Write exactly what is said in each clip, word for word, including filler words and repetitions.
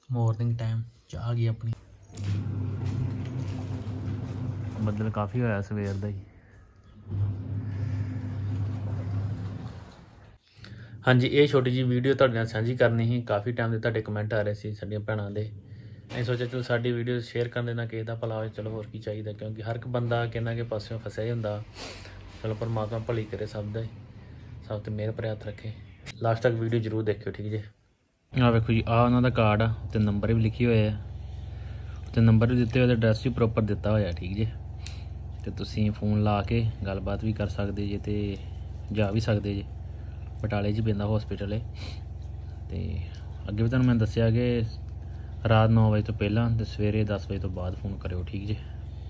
Morning time चाह गई अपनी। बदल काफ़ी होया सवेर दा ही। हाँ जी, ये छोटी जी वीडियो तुहाडे नाल सांझी करनी ही। काफ़ी टाइम दे तुहाडे कमेंट आ रहे सी साडीआं भैणां दे। मैं सोचा चलो साडी वीडियो शेयर करन दे नाल किसे दा भला होए, चलो होर की चाहिदा, क्योंकि हर एक बंदा किन्ना ना कि पास्सों फसिया ही हुंदा। चलो परमात्मा भली करे सब दा, सब ते मेहर भरे हत्थ रखे। लास्ट तक वीडियो जरूर देखियो, ठीक जे। आ वेखो जी, आ उन्हां दा कार्ड आ ते नंबर भी लिखे होए आ ते नंबर भी दित्ते होए, एड्रैस भी प्रॉपर दित्ता होया, ठीक जे। ते तुसीं फोन ला के गलबात भी कर सकदे जे ते जा भी सकदे जे। बटाले च पैंदा हॉस्पिटल है। ते अगे भी तुहानूं मैं दस्सिया कि रात नौ बजे तो पहलां ते सवेरे दस बजे तो बाद फोन करियो, ठीक जे।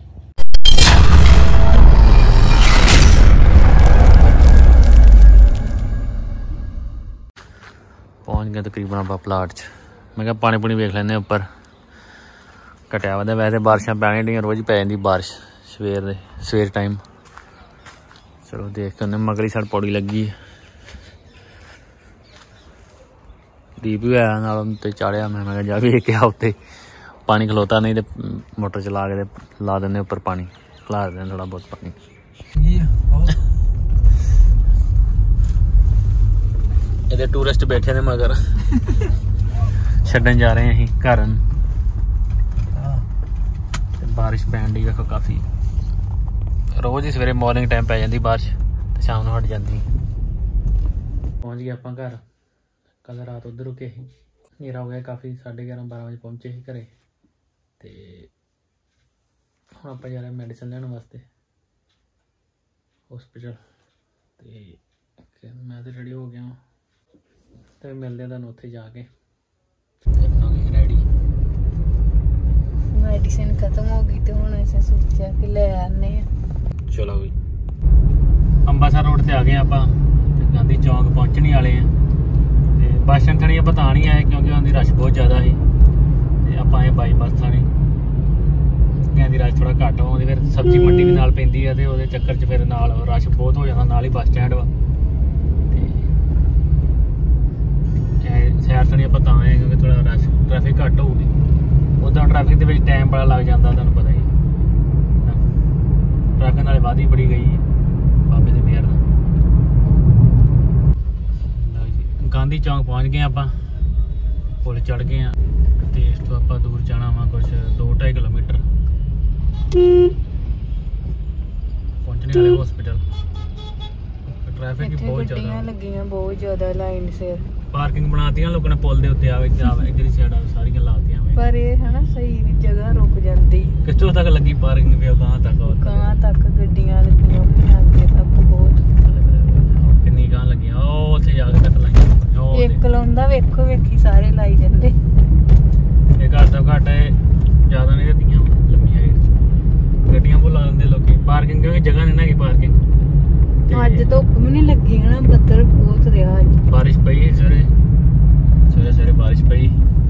पहुँच गए तकरीबन आप प्लाट च। मैं क्या पानी पुनी वेख लैंदे उपर घटिया वा। वैसे बारिशां पैने डी रोज़ पै जाती बारिश सवेर दे सवेर टाइम। चलो देख के उन्हें मगली साइड पौड़ी लगी। दीप भी आया नाल उत्ते चाढ़िया। मैं मैं जा वेख के उत्ते पानी खलोता, नहीं तो मोटर चला के ला देने उपर पानी, खलार देने थोड़ा बहुत पानी। ये टूरिस्ट बैठे ने मगर छड्डन जा रहे हैं अं घर। बारिश पैन डी देखो काफ़ी। रोज़ ही सवेरे मॉर्निंग टाइम पै जाती बारिश तो शाम को हट जाती। पहुँच गए आप घर। कल रात उधर रुके ही, न्हेरा हो गया काफ़ी, साढ़े ग्यारह बारह बजे पहुँचे ही घरे। तो हम आप जा रहे मैडिसन लैन वास्ते हॉस्पिटल। तो मैं तो रेडी हो गया हाँ, तो मिलते हैं तुहानूं उत्थे जाके। रेडी मेडिसिन खत्म हो गई तो हुण असीं सोचा कि ले आने। चलो भी अंबासर रोड से आ गए आप, गांधी चौंक पहुँचने वाले हैं। तो बस स्टैंड थानी आप तां नहीं आए क्योंकि उन्होंने रश बहुत ज़्यादा है। तो आप आए बाईपास थाने, कहती रश थोड़ा घट आउंदी, फिर सब्जी मंडी भी नाल पैंदी है तो वो चक्कर च फिर नाल रश बहुत हो जाता, नाल ही बस स्टैंड वा। शहर थोड़ी आप तां आए क्योंकि थोड़ा रश ट्रैफिक घट होगी। उदा ट्रैफिक के टाइम बड़ा लग जाता, तुहानूं पता ही ट्रैफिक नाले वध ही बड़ी गई है बाबे की मेहर। गांधी चौंक पहुँच गए आप, पुल चढ़ गए हैं। तो इस तो आप दूर जाना वा कुछ दो ढाई किलोमीटर, पहुँचने वाले हॉस्पिटल। ट्रैफिक बहुत ज़्यादा लगियां, बहुत ज़्यादा लाइन से पार्किंग बनाती लोगों ने पुल के उत्ते आवे इधर ही साइड सारियां लातियां। पर ये है ना सही नहीं, जगह रुक जाती। कितों तक लगी पार्किंग पे? कहां तक कहां तक गड्डियां लगियां आगे तक बहुत। कितनी कहां लगी? ओ ਉੱਥੇ ਜਾ ਕੇ तक लाइयां एक लाउंदा वेखो वेखी सारे लाई ਜਾਂਦੇ। ਇਹ ਘੱਟ ਤੋਂ ਘੱਟ ਜ਼ਿਆਦਾ ਨਹੀਂ ਦਿੱਤੀਆਂ लंबियां गड्डियां भुला ਦਿੰਦੇ ਲੋਕੀ पार्किंग क्योंकि जगह नहीं ना की पार्किंग। ਅੱਜ ਧੁੱਪ भी नहीं लगी है ना, ਬੱਦਲ बहुत ਰਿਹਾ। बारिश पई सवेरे सवेरे सवेरे बारिश पई।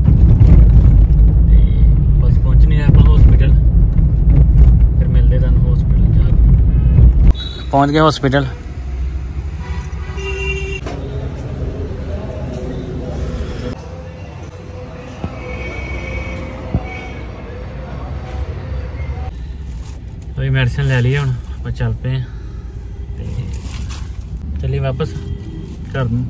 बस पहुंचने आप हॉस्पिटल, फिर मिलते हैं हॉस्पिटल जाके। पहुंच गए हॉस्पिटल। तो मेडिसिन ले ली, हम आप चल पे हैं। चलिए वापस घर नूं।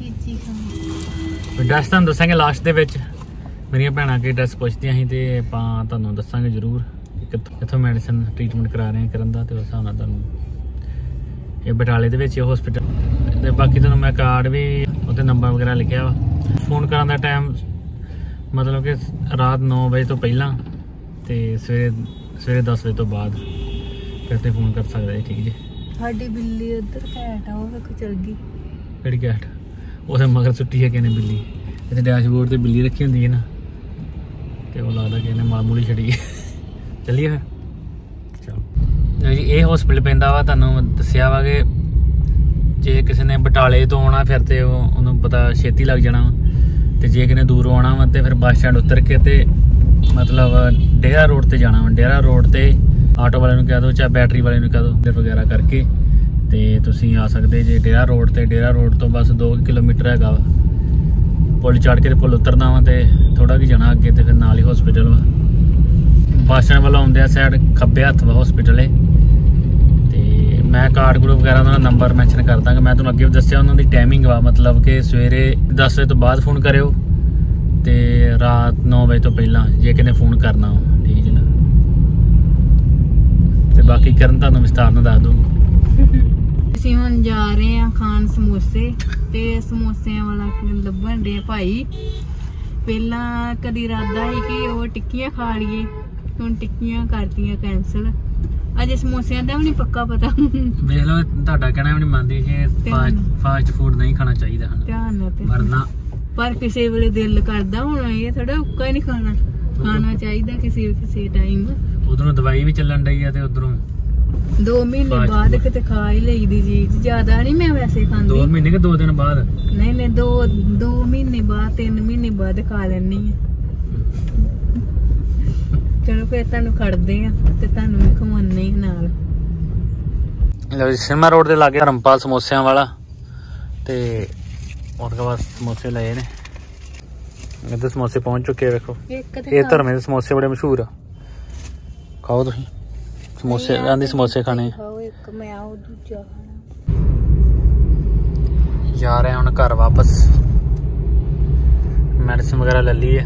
ड्रैस तुहानूं दस्सांगे लास्ट दे विच। मेरियां भैणां के ड्रैस पुछदियां सी ते आपां तुहानूं दस्सांगे जरूर कित्थों मैडिसिन ट्रीटमेंट करा रहे हैं करन दा, ते उस हिसाब नाल तुहानूं ये बटाले दे विच हॉस्पिटल। ते बाकी तुहानूं मैं कार्ड भी उत्ते नंबर वगैरह लिखिया वा। फोन करन दा टाइम मतलब कि रात नौ बजे तो पहलां ते सवेरे सवेरे दस बजे तो बाद फिर ते फोन कर सकदे, ठीक जी। साडी बिल्ली उधर कैट आ, वो वेखो चल गई। किहड़ी कैट? उसे मगर सुट्टी है किने बिल्ली। इतने डैशबोर्ड से बिल्ली रखी होंगी है ना, तो वो लगता कि इन्हें मामूली छड़ी है। चलिए फिर चलो जी। ये हॉस्पिटल पैंदा वा, तुहानूं दस्सिया वा कि जे किसी ने बटाले तो आना फिर तो उन्होंने पता छेती लग जाना। तो जे किसी दूरों आना वा तो फिर बस स्टैंड उतर के ते मतलब डेरा रोड से जाना वा। डेरा रोड से आटो वाले कह दो चाहे बैटरी वाले कह दो वगैरह करके तो तुसीं आ सकते जे डेरा रोड से। डेरा रोड तो बस दो किलोमीटर हैगा वा। पुल चढ़ के पुल उतरना वा तो थोड़ा कि जाना अगे तो फिर नाल ही हॉस्पिटल वा बस स्टैंड वालों आउंदे साइड खब्बे हत्थ वा हॉस्पिटल है तो मैं कार्ड कूड वगैरह उन्होंने नंबर मैंशन कर दांगा मैं तुहानूं अगे भी दस्सिया उन्होंने टाइमिंग वा मतलब कि सवेरे दस बजे तो बाद फोन करियो ते रात नौ बजे तो पहला जे किने फोन करना हो ठीक है ना ते बाकी करन तुहानूं विस्तार नाल दस दूंगी ਅਸੀਂ ਹੁਣ ਜਾ ਰਹੇ ਆ ਖਾਣ ਸਮੋਸੇ ਤੇ ਸਮੋਸਿਆਂ ਵਾਲਾ ਲੱਭਣ ਦੇ ਭਾਈ ਪਹਿਲਾਂ ਕਦੀ ਇਰਾਦਾ ਸੀ ਕਿ ਉਹ ਟਿੱਕੀਆਂ ਖਾ ਲਈਏ ਹੁਣ ਟਿੱਕੀਆਂ ਕਰਤੀਆਂ ਕੈਂਸਲ ਅਜੇ ਸਮੋਸਿਆਂ ਦਾ ਵੀ ਨਹੀਂ ਪੱਕਾ ਪਤਾ ਵੇਖ ਲਓ ਤੁਹਾਡਾ ਕਹਿਣਾ ਵੀ ਨਹੀਂ ਮੰਨਦੀ ਕਿ ਫਾਸਟ ਫੂਡ ਨਹੀਂ ਖਾਣਾ ਚਾਹੀਦਾ ਹਨ ਧਿਆਨ ਨਾਲ ਤੇ ਵਰਨਾ ਪਰ ਕਿਸੇ ਵੇਲੇ ਦਿਲ ਕਰਦਾ ਹੁਣ ਇਹ ਥੋੜਾ ਉੱਕਾ ਹੀ ਨਹੀਂ ਖਾਣਾ ਖਾਣਾ ਚਾਹੀਦਾ ਕਿਸੇ ਕਿਸੇ ਟਾਈਮ ਉਧਰੋਂ ਦਵਾਈ ਵੀ ਚੱਲਣ ਡਈ ਆ ਤੇ ਉਧਰੋਂ ਦੋ ਮਹੀਨੇ ਬਾਅਦ ਕਿਤੇ ਖਾ ਹੀ ਲਈਦੀ ਚੀਜ਼ ਜ਼ਿਆਦਾ ਨਹੀਂ ਮੈਂ ਵੈਸੇ ਖਾਂਦੀ ਦੋ ਮਹੀਨੇ ਕਿ ਦੋ ਦਿਨ ਬਾਅਦ ਨਹੀਂ ਨਹੀਂ ਦੋ ਦੋ ਮਹੀਨੇ ਬਾਅਦ ਤਿੰਨ ਮਹੀਨੇ ਬਾਅਦ ਖਾ ਲੈਣੀ ਆ ਚਲੋ ਫਿਰ ਤੁਹਾਨੂੰ ਖੜਦੇ ਆ ਤੇ ਤੁਹਾਨੂੰ ਵੀ ਖਵਾਉਣੇ ਨਾਲ ਲਓ ਜੀ ਸਿਮਾ ਰੋਡ ਦੇ ਲਾਗੇ ਧਰਮਪਾਲ ਸਮੋਸਿਆਂ ਵਾਲਾ ਤੇ ਉਹਦੇ ਬਾਅਦ ਸਮੋਸੇ ਲਏ ਨੇ ਇੱਥੇ ਸਮੋਸੇ ਪਹੁੰਚ ਚੁੱਕੇ ਆ ਵੇਖੋ ਇਹ ਧਰਮੇ ਦੇ ਸਮੋਸੇ ਬੜੇ ਮਸ਼ਹੂਰ ਆ ਖਾਓ ਤੁਸੀਂ ਸਮੋਸੇ ਆਂਦੀ ਸਮੋਸੇ ਖਾਣੇ ਖਾਓ ਇੱਕ ਮੈਂ ਆਉ ਦੂਜਾ ਖਾਣਾ ਜਾ ਰਹੇ ਹੁਣ ਘਰ ਵਾਪਸ ਮੈਡੀਸਿਨ ਵਗੈਰਾ ਲੈ ਲਈ ਹੈ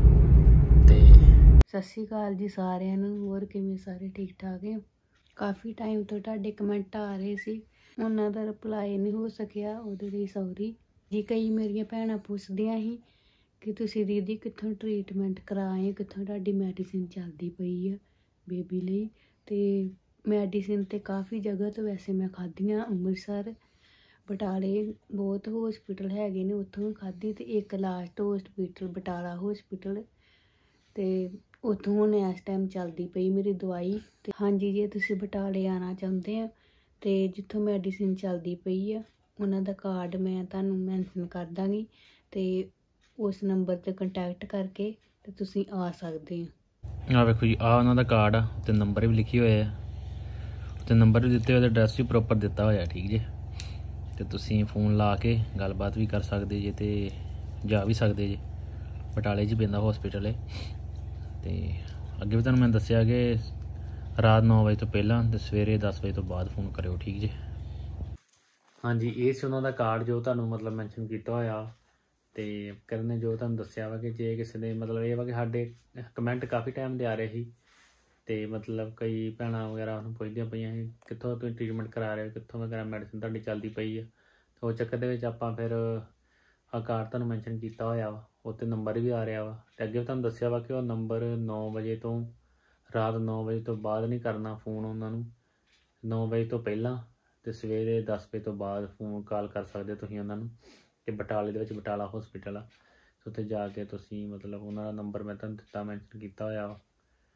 ਤੇ ਸਤਿ ਸ਼੍ਰੀ ਅਕਾਲ ਜੀ ਸਾਰਿਆਂ ਨੂੰ ਹੋਰ ਕਿਵੇਂ ਸਾਰੇ ਠੀਕ ਠਾਕ ਹੋ ਕਾਫੀ ਟਾਈਮ ਤੋਂ ਤੁਹਾਡੇ ਕਮੈਂਟ ਆ ਰਹੇ ਸੀ ਉਹਨਾਂ ਦਾ ਰਿਪਲਾਈ ਨਹੀਂ ਹੋ ਸਕਿਆ ਉਹਦੇ ਲਈ ਸੌਰੀ ਜੀ ਕਈ ਮੇਰੀਆਂ ਭੈਣਾਂ ਪੁੱਛਦੀਆਂ ਸੀ ਕਿ ਤੁਸੀਂ ਦੀਦੀ ਕਿੱਥੋਂ ਟ੍ਰੀਟਮੈਂਟ ਕਰਾਏ ਕਿੱਥੋਂ ਤੁਹਾਡੀ ਮੈਡੀਸਿਨ ਚੱਲਦੀ ਪਈ ਆ ਬੇਬੀ ਲਈ ਤੇ ਮੈਡੀਸਿਨ ਤੇ ਕਾਫੀ ਜਗ੍ਹਾ ਤੋਂ ਵੈਸੇ ਮੈਂ ਖਾਧੀਆਂ ਅੰਮ੍ਰਿਤਸਰ ਬਟਾਲੇ ਬਹੁਤ ਹੌਸਪੀਟਲ ਹੈਗੇ ਨੇ ਉੱਥੋਂ ਵੀ ਖਾਧੀ ਤੇ ਇੱਕ ਲਾਸਟ ਹੌਸਪੀਟਲ ਬਟਾਲਾ ਹੌਸਪੀਟਲ ਤੇ ਉੱਥੋਂ ਹੁਣ ਇਸ ਟਾਈਮ ਚੱਲਦੀ ਪਈ ਮੇਰੀ ਦਵਾਈ ਤੇ ਹਾਂਜੀ ਜੇ ਤੁਸੀਂ ਬਟਾਲੇ ਆਉਣਾ ਚਾਹੁੰਦੇ ਆ ਤੇ ਜਿੱਥੋਂ ਮੈਡੀਸਿਨ ਚੱਲਦੀ ਪਈ ਆ ਉਹਨਾਂ ਦਾ ਕਾਰਡ ਮੈਂ ਤੁਹਾਨੂੰ ਮੈਂਸ਼ਨ ਕਰ ਦਾਂਗੀ ਤੇ ਉਸ ਨੰਬਰ 'ਤੇ ਕੰਟੈਕਟ ਕਰਕੇ ਤੇ ਤੁਸੀਂ ਆ ਸਕਦੇ ਹੋ ਆ ਵੇਖੋ ਜੀ ਆ ਉਹਨਾਂ ਦਾ ਕਾਰਡ ਆ ਤੇ ਨੰਬਰ ਵੀ ਲਿਖੇ ਹੋਏ ਆ ਤੇ ਨੰਬਰ ਵੀ ਦਿੱਤੇ ਹੋਏ ਤੇ ਐਡਰੈਸ ਵੀ ਪ੍ਰੋਪਰ ਦਿੱਤਾ ਹੋਇਆ ਠੀਕ ਜੇ ਤੇ ਤੁਸੀਂ ਫੋਨ ਲਾ ਕੇ ਗੱਲਬਾਤ ਵੀ ਕਰ ਸਕਦੇ ਜੇ ਤੇ ਜਾ ਵੀ ਸਕਦੇ ਜੇ ਬਟਾਲੇ 'ਚ ਪੈਂਦਾ ਹੌਸਪੀਟਲ ਹੈ ਤੇ ਅੱਗੇ ਵੀ ਤੁਹਾਨੂੰ ਮੈਂ ਦੱਸਿਆ ਕਿ ਰਾਤ ਨੌ ਵਜੇ ਤੋਂ ਪਹਿਲਾਂ ਤੇ ਸਵੇਰੇ ਦਸ ਵਜੇ ਤੋਂ ਬਾਅਦ ਫੋਨ ਕਰਿਓ ਠੀਕ ਜੇ ਹਾਂਜੀ ਇਹ ਸੀ ਉਹਨਾਂ ਦਾ ਕਾਰਡ ਜੋ ਤੁਹਾਨੂੰ ਮਤਲਬ ਮੈਂਸ਼ਨ ਕੀਤਾ ਹੋਇਆ ਤੇ ਕਰਨ ਨੇ ਜੋ ਤੁਹਾਨੂੰ ਦੱਸਿਆ ਵਾ ਕਿ ਜੇ ਕਿਸੇ ਦੇ ਮਤਲਬ ਇਹ ਵਾ ਕਿ ਸਾਡੇ ਕਮੈਂਟ ਕਾਫੀ ਟਾਈਮ ਦੇ ਆ ਰਹੇ ਸੀ ਤੇ ਮਤਲਬ ਕਈ ਭੈਣਾਂ ਵਗੈਰਾ ਉਹਨੂੰ ਪੁੱਛਦੀਆਂ ਪਈਆਂ ਸੀ ਕਿੱਥੋਂ ਤੁਸੀਂ ਟ੍ਰੀਟਮੈਂਟ ਕਰਾ ਰਹੇ ਹੋ ਕਿੱਥੋਂ ਵਗੈਰਾ ਮੈਡੀਸਿਨ ਤੁਹਾਡੀ ਚੱਲਦੀ ਪਈ ਆ ਤੇ ਉਹ ਚੱਕਰ ਦੇ ਵਿੱਚ ਆਪਾਂ ਫਿਰ ਆਹ ਕਾਰਡ ਤੁਹਾਨੂੰ ਮੈਂਸ਼ਨ ਕੀਤਾ ਹੋਇਆ ਵਾ ਉੱਤੇ ਨੰਬਰ ਵੀ ਆ ਰਿਹਾ ਵਾ ਤੇ ਅੱਗੇ ਤੁਹਾਨੂੰ ਦੱਸਿਆ ਵਾ ਕਿ ਉਹ ਨੰਬਰ ਨੌ ਵਜੇ ਤੋਂ ਰਾਤ ਨੌ ਵਜੇ ਤੋਂ ਬਾਅਦ ਨਹੀਂ ਕਰਨਾ ਫੋਨ ਉਹਨਾਂ ਨੂੰ ਨੌ ਵਜੇ ਤੋਂ ਪਹਿਲਾਂ ਤੇ ਸਵੇਰੇ ਦਸ ਵਜੇ ਤੋਂ ਬਾਅਦ ਫੋਨ ਕਾਲ ਕਰ ਸਕਦੇ ਤੁਸੀਂ ਉਹਨਾਂ ਨੂੰ ਕਿ ਬਟਾਲੇ ਦੇ ਵਿੱਚ ਬਟਾਲਾ ਹੌਸਪੀਟਲ ਆ ਉੱਥੇ ਜਾ ਕੇ ਤੁਸੀਂ ਮਤਲਬ ਉਹਨਾਂ ਦਾ ਨੰਬਰ ਮੈਂ ਤੁਹਾਨੂੰ ਦਿੱਤਾ ਮੈਂਸ਼ਨ ਕੀਤਾ ਹੋਇਆ ਵਾ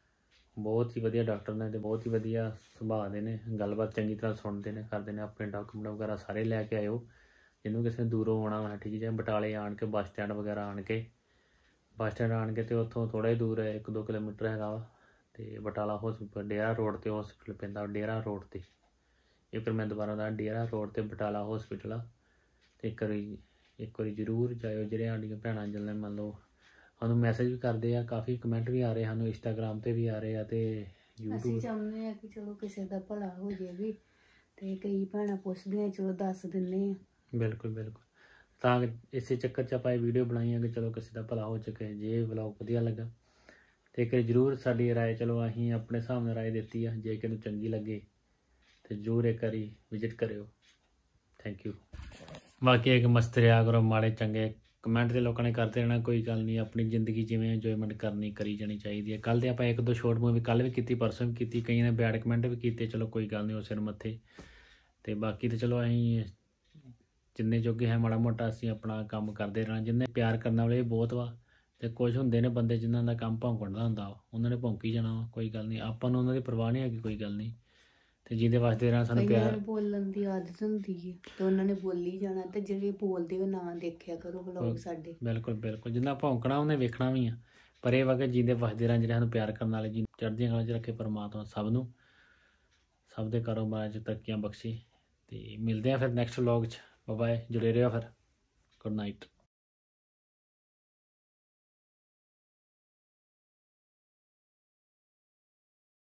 ਬਹੁਤ ਹੀ ਵਧੀਆ ਡਾਕਟਰ ਨੇ ਤੇ ਬਹੁਤ ਹੀ ਵਧੀਆ ਸੁਭਾਅ ਦੇ ਨੇ ਗੱਲਬਾਤ ਚੰਗੀ ਤਰ੍ਹਾਂ ਸੁਣਦੇ ਨੇ ਕਰਦੇ ਨੇ ਆਪਣੇ ਡਾਕੂਮੈਂਟ ਵਗੈਰਾ ਸਾਰੇ ਲੈ ਕੇ ਆਇਓ ਜਿਹਨੂੰ ਕਿਸੇ ਨੇ ਦੂਰੋਂ ਆਉਣਾ ਵਾ ਠੀਕ ਹੈ ਬਟਾਲੇ ਆਣ ਕੇ ਬੱਸ ਸਟੈਂਡ ਵਗੈਰਾ ਆਣ ਕੇ ਬੱਸ ਸਟੈਂਡ ਆਣ ਕੇ ਤੇ ਉੱਥੋਂ ਥੋੜ੍ਹਾ ਹੀ ਦੂਰ ਹੈ ਇੱਕ ਦੋ ਕਿਲੋਮੀਟਰ ਹੈਗਾ ਵਾ ਤੇ ਬਟਾਲਾ ਹੌਸਪੀਟਲ ਡੇਰਾ ਰੋਡ ਤੇ ਹੌਸਪੀਟਲ ਪੈਂਦਾ ਡੇਰਾ ਰੋਡ ਤੇ ਇਹ ਫਿਰ ਮੈਂ ਦੁਬਾਰਾ ਦਾ ਡੇਰਾ ਰੋਡ ਤੇ ਬਟਾਲਾ ਹੌਸਪੀਟਲ ਆ ਤੇ ਇੱਕ ਵਾਰੀ ਇੱਕ ਵਾਰੀ ਜ਼ਰੂਰ ਜਾਇਓ ਜਿਹੜੇ ਸਾਡੀਆਂ ਭੈਣਾਂ ਜਿਹਨੇ ਮੰਨ ਲਓ ਸਾਨੂੰ ਮੈਸੇਜ ਵੀ ਕਰਦੇ ਆ ਕਾਫੀ ਕਮੈਂਟ ਵੀ ਆ ਰਹੇ ਸਾਨੂੰ ਇੰਸਟਾਗ੍ਰਾਮ ਤੇ ਵੀ ਆ ਰਹੇ ਆ ਤੇ YouTube ਅਸੀਂ ਚਾਹੁੰਦੇ ਆ ਕਿ ਚਲੋ ਕਿਸੇ ਦਾ ਭਲਾ ਹੋ ਜਾਵੇ ਤੇ ਕਈ ਭੈਣਾਂ ਪੁੱਛਦੀਆਂ ਚਲੋ ਦੱਸ ਦਿੰਦੇ ਆ ਬਿਲਕੁਲ ਬਿਲਕੁਲ ਤਾਂ ਇਸੇ ਚੱਕਰ 'ਚ ਆਪਾਂ ਇਹ ਵੀਡੀਓ ਬਣਾਈ ਆ ਕਿ ਚਲੋ ਕਿਸੇ ਦਾ ਭਲਾ ਹੋ ਚੁੱਕੇ ਜੇ ਵਲੌਗ ਵਧੀਆ ਲੱਗਾ ਤੇ ਇੱਕ ਜ਼ਰੂਰ ਸਾਡੀ ਰਾਏ ਚਲੋ ਅਸੀਂ ਆਪਣੇ ਹਿਸਾਬ ਨਾਲ ਰਾਏ ਦਿੱਤੀ ਆ ਜੇ ਕਿਸੇ ਨੂੰ ਚੰਗੀ ਲੱਗੇ ਤੇ ਜ਼ਰੂਰ ਇੱਕ ਵਾਰੀ ਵਿਜ਼ਿਟ ਕਰਿਓ ਥੈਂਕ ਯੂ ਬਾਕੀ ਇੱਕ ਮਸਤ ਰਿਹਾ ਕਰੋ ਮਾੜੇ ਚੰਗੇ ਕਮੈਂਟ ਦੇ ਲੋਕਾਂ ਨੇ ਕਰਦੇ ਰਹਿਣਾ ਕੋਈ ਗੱਲ ਨਹੀਂ ਆਪਣੀ ਜ਼ਿੰਦਗੀ ਜਿਵੇਂ ਇੰਜੋਇਮੈਂਟ ਕਰਨੀ ਕਰੀ ਜਾਣੀ ਚਾਹੀਦੀ ਹੈ ਕੱਲ੍ਹ ਤੇ ਆਪਾਂ ਇੱਕ ਦੋ ਸ਼ੋਰਟ ਮੂਵੀ ਕੱਲ੍ਹ ਵੀ ਕੀਤੀ ਪਰਸੋਂ ਵੀ ਕੀਤੀ ਕਈਆਂ ਨੇ ਬੈਡ ਕਮੈਂਟ ਵੀ ਕੀਤੇ ਚਲੋ ਕੋਈ ਗੱਲ ਨਹੀਂ ਉਹ ਸਿਰ ਮੱਥੇ ਤੇ ਬਾਕੀ ਤੇ ਚਲੋ ਅਸੀਂ ਜਿੰਨੇ ਜੋਗੇ ਹੈ ਮਾੜਾ ਮੋਟਾ ਅਸੀਂ ਆਪਣਾ ਕੰਮ ਕਰਦੇ ਰਹਿਣਾ ਜਿੰਨੇ ਪਿਆਰ ਕਰਨ ਵਾਲੇ ਬਹੁਤ ਵਾ ਤੇ ਕੁਝ ਹੁੰਦੇ ਨੇ ਬੰਦੇ ਜਿਨ੍ਹਾਂ ਦਾ ਕੰਮ ਭੌਂਕਣ ਦਾ ਹੁੰਦਾ ਵਾ ਉਹਨਾਂ ਨੇ ਭੌਂਕੀ ਜਾਣਾ ਵਾ ਕੋਈ ਗੱਲ ਨਹੀਂ ਆਪਾਂ ਨੂੰ ਉਹਨਾਂ ਦੀ ਪਰਵਾਹ ਨਹੀਂ ਹੈਗੀ ਕੋਈ ਗੱਲ ਨਹੀਂ ਤੇ ਜਿਹਦੇ ਵਾਸਤੇ ਰਹਿਣਾ ਸਾਨੂੰ ਪਿਆਰ ਬੋਲਣ ਦੀ ਆਦਤ ਹੁੰਦੀ ਹੈ ਤੇ ਉਹਨਾਂ ਨੇ ਬੋਲੀ ਜਾਣਾ ਤੇ ਜਿਹੜੇ ਬੋਲਦੇ ਉਹ ਨਾ ਦੇਖਿਆ ਕਰੋ ਵਲੌਗ ਸਾਡੇ ਬਿਲਕੁਲ ਬਿਲਕੁਲ ਜਿੰਨਾ ਭੌਂਕਣਾ ਉਹਨੇ ਵੇਖਣਾ ਵੀ ਆ ਪਰ ਇਹ ਵਾ ਕਿ ਜਿਹਦੇ ਵਸਦੇ ਰਹਿਣ ਜਿਹੜੇ ਸਾਨੂੰ ਪਿਆਰ ਕਰਨ ਵਾਲੇ ਜੀ ਚੜ੍ਹਦੀਆਂ ਕਲਾਂ 'ਚ ਰੱਖੇ ਪਰਮਾਤਮਾ ਸਭ ਨੂੰ ਸਭ ਦੇ ਕਾਰੋਬਾਰਾਂ 'ਚ ਤਰੱਕੀਆਂ ਬਖਸ਼ੇ ਤੇ ਮਿਲਦੇ ਆ ਫਿਰ ਨੈਕਸਟ ਵਲੌਗ 'ਚ ਬਾਏ ਬਾਏ ਜੁੜੇ ਰਹੋ ਫਿਰ ਗੁੱਡ ਨਾਈਟ